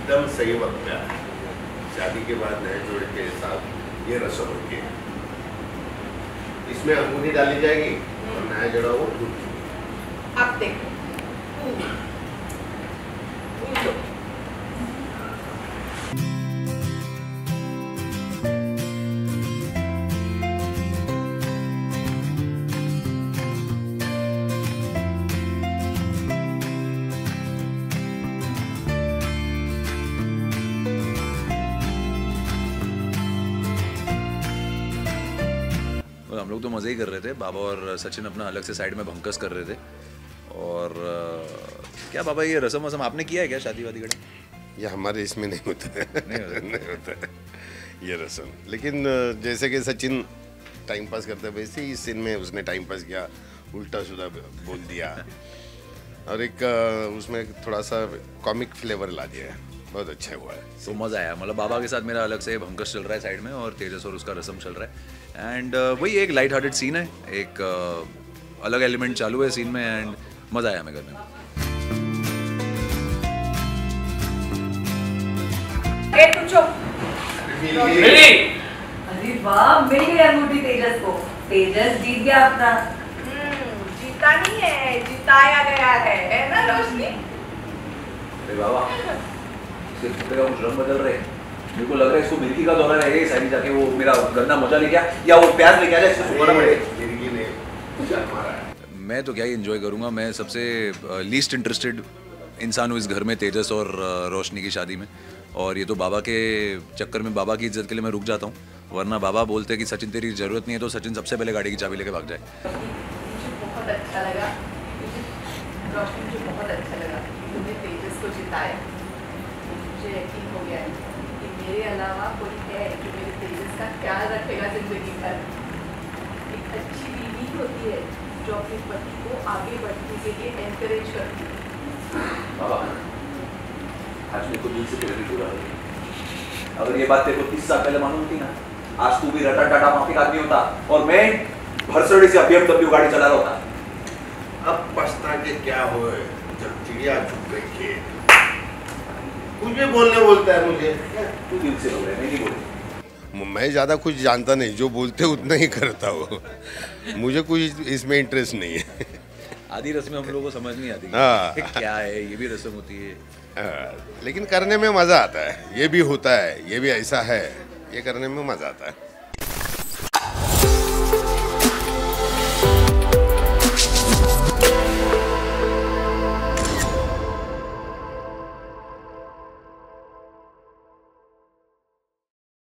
एकदम सही वक्त पे आया। शादी के बाद नए जोड़े के साथ ये रस्म होती है। इसमें अंगूठी डाली जाएगी और नया जोड़ा वो दूध। अब देखो हम लोग तो मज़े ही कर रहे थे। बाबा और सचिन अपना अलग से साइड में भंकस कर रहे थे। और क्या बाबा, ये रस्म वसम आपने किया है क्या शादी वादी का? ये हमारे इसमें नहीं होता है। नहीं होता है ये रस्म। लेकिन जैसे कि सचिन टाइम पास करता है वैसे ही इस सीन में उसने टाइम पास किया, उल्टा सीधा बोल दिया और एक उसमें थोड़ा सा कॉमिक फ्लेवर ला दिया है। बहुत अच्छा हुआ है। तो मज़ा आया। मतलब बाबा के साथ मेरा अलग से भंकस चल रहा है साइड में और तेजस और उसका रस्म चल रहा है। एंड वही एक लाइट हार्टेड सीन है, एक अलग एलिमेंट चालू है सीन में एंड मज़ा आया हमें करने में। अरे वाह, मिल गई अंगूठी तेजस को। तेजस जीत गया अपना। जीता नहीं है, जिताया गया है ना रोशनी? अरे बाबा, इसके कुत्ते का कुछ रंग बदल रहे हैं। मेरे को लग रहा है इसको मिर्गी का दौरा रहेगा साइड जाके, वो मेरा गंदा मोजा लेके आ या वो प्याज लेके आ जाए, इसको सुखाना पड़ेगा। मिर्गी ने जान मारा है। मैं तो क्या ही एंजॉय करूँगा। मैं सबसे लीस्ट इंटरेस्टेड इंसान हूँ इस घर में, तेजस और रोशनी की शादी में। और ये तो बाबा के चक्कर में, बाबा की इज्जत के लिए मैं रुक जाता हूँ, वरना बाबा बोलते कि सचिन तेरी ज़रूरत नहीं है, तो सचिन सबसे पहले गाड़ी की चाबी लेके भाग जाए। मुझे बहुत अच्छा लगा, रोशनी मुझे बहुत अच्छा लगा तुमने तेजस को जिताया। मुझे यकीन हो गया है कि मेरे अलावा कोई है जो मेरे तेजस का ख्याल रखेगा जिंदगी भर। एक अच्छी बीवी होती है जो अपने पति को आगे बढ़ने के लिए एनकरेज करती है। बाबा, आज मेरे को दिल से तेरे बुरा लगा। अगर ये बात तेरे को 30 साल पहले मालूम थी ना, आज तू भी रटा टाटा माफिक आदमी होता और मैं भरसड़ी से BMW गाड़ी चला रहा होता। अब पछता के क्या हो जब चिड़िया चुप गई खेत। कुछ भी बोलने बोलता है मुझे। तू दिल से बोल रहा है, मैं नहीं बोल। मैं ज़्यादा कुछ जानता नहीं, जो बोलते उतना ही करता हूँ। मुझे कुछ इसमें इंटरेस्ट नहीं है। आधी रस्में हम लोगों को समझ नहीं आती क्या है, ये भी रस्म होती है। लेकिन करने में मज़ा आता है। ये भी होता है, ये भी ऐसा है, ये करने में मज़ा आता है।